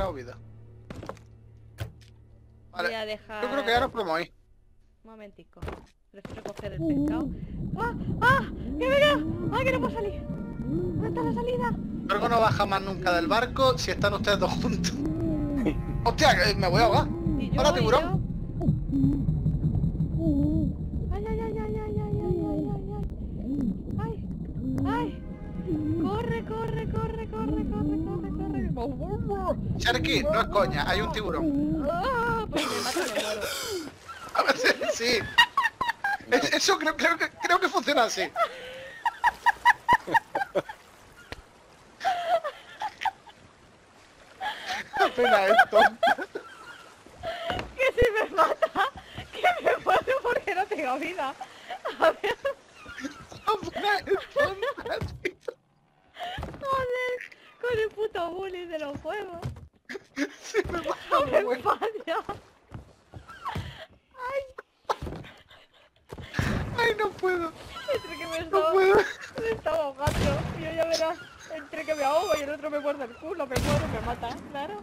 recuperado vida. Vale, Voy a dejar... yo creo que ahora podemos ir. Un momentico. Prefiero coger el pescado. ¡Ah! ¡Ah! ¡Que me quedo! ¡Ah, que no puedo salir! ¿Dónde está la salida? Creo que no baja más nunca del barco si están ustedes dos juntos. ¡Hostia, que me voy a ahogar! Y yo, ¡Hola, y tiburón! yo. ¡Ay, ay, ay, ay, ay, ay, ay, ay, ay! ¡Ay! ¡Ay! ¡Corre, corre, corre, corre, corre, corre, corre! Cherky, no es coña, hay un tiburón. ¡Ah! Pues me mata, me muero. A ver, sí. Eso creo que funciona así. Apenas esto. Que si me mata, que me muero porque no tengo vida. A ver, Apenas esto. joder, con el puto bully de los juegos. Si me mata, ¡No me me muero. falla! ¡Ay! Ay, no puedo. Entre que No puedo. me estaba ahogando. Y yo ya verás, entre que me ahogo y el otro me muerde el culo, me muero, me mata, claro.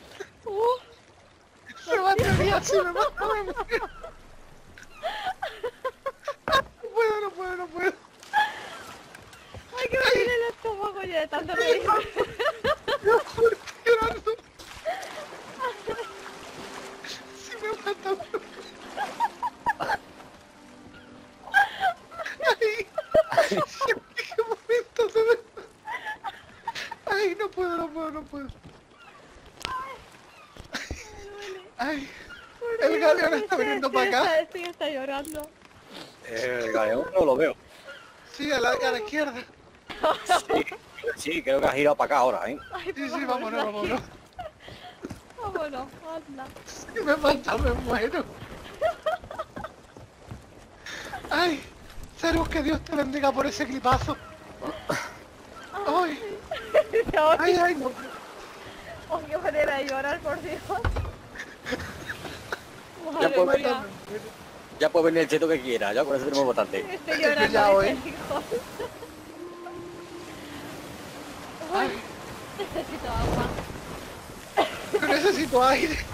Me mata a mí así, me mata, me muero. No puedo. ¡Ay, que me viene el estómago ya de tanto reír! No, estoy llorando. Si me mata, me muero. Ay, qué momento de verdad. Ay, no puedo. Ay, el galeón está viniendo para acá. Estoy hasta llorando. El galeón no lo veo. Sí, a la izquierda. Sí, creo que ha girado para acá ahora, ¿eh? Ay, pues Sí, vámonos. Vámonos, anda. Si me mata, me muero. Ay, Cerus, que Dios te bendiga por ese clipazo. Ay, ay, no. Oh, qué manera de llorar, por Dios. Ya Madre puede, mía. ya puede venir el cheto que quiera, ya con eso tenemos bastante. Estoy Ya llorando, hoy. hijo. Ay, Necesito agua. yo necesito aire.